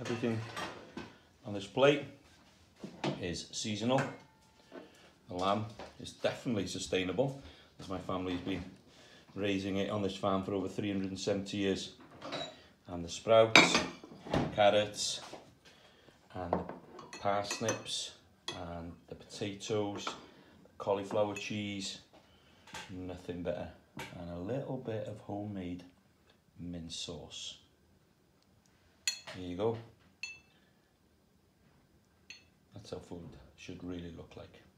Everything on this plate is seasonal. The lamb is definitely sustainable, as my family's been raising it on this farm for over 370 years. And the sprouts, carrots, and the parsnips, and the potatoes, the cauliflower cheese, nothing better. And a little bit of homemade mint sauce. Here you go. That's how food should really look like.